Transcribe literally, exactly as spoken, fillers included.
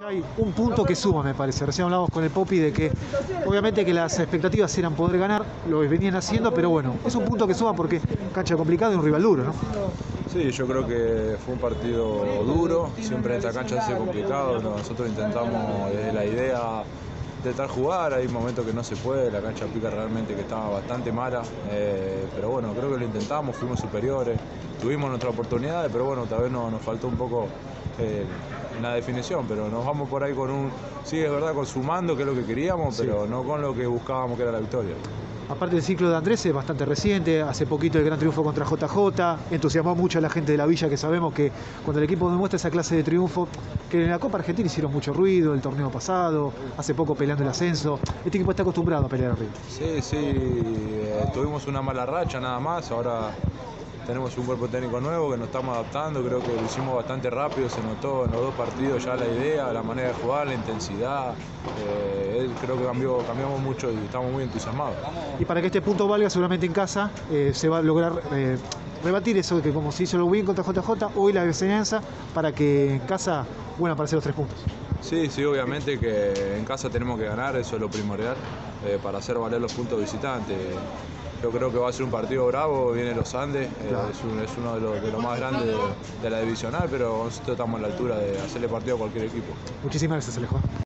Hay un punto que suma, me parece. Recién hablamos con el Popi de que obviamente que las expectativas eran poder ganar, lo venían haciendo, pero bueno, es un punto que suma porque cancha complicada y un rival duro, ¿no? Sí, yo creo que fue un partido duro, siempre en esta cancha se hace complicado, nosotros intentamos desde la idea intentar jugar, hay momentos que no se puede, la cancha pica realmente que estaba bastante mala, eh, pero bueno, creo que lo intentamos, fuimos superiores, tuvimos nuestras oportunidades, pero bueno, tal vez no, nos faltó un poco eh, la definición, pero nos vamos por ahí con un, sí es verdad, con sumando, que es lo que queríamos, Sí. pero no con lo que buscábamos, que era la victoria. Aparte el ciclo de Andrés es bastante reciente, hace poquito el gran triunfo contra J J, entusiasmó mucho a la gente de la Villa, que sabemos que cuando el equipo demuestra esa clase de triunfo, que en la Copa Argentina hicieron mucho ruido, el torneo pasado, hace poco peleando el ascenso, este equipo está acostumbrado a pelear arriba. Sí, sí, eh, tuvimos una mala racha nada más, ahora tenemos un cuerpo técnico nuevo que nos estamos adaptando, creo que lo hicimos bastante rápido, se notó en los dos partidos ya la idea, la manera de jugar, la intensidad, eh, creo que cambió, cambiamos mucho y estamos muy entusiasmados. Y para que este punto valga, seguramente en casa eh, se va a lograr eh, rebatir eso de que como se hizo lo bien contra J J, hoy la enseñanza para que en casa vuelvan a aparecer los tres puntos. Sí, sí, obviamente que en casa tenemos que ganar, eso es lo primordial, eh, para hacer valer los puntos visitantes. Yo creo que va a ser un partido bravo, viene los Andes, Claro. eh, es, un, es uno de los, de los más grandes de, de la divisional, pero nosotros estamos a la altura de hacerle partido a cualquier equipo. Muchísimas gracias, Alejo.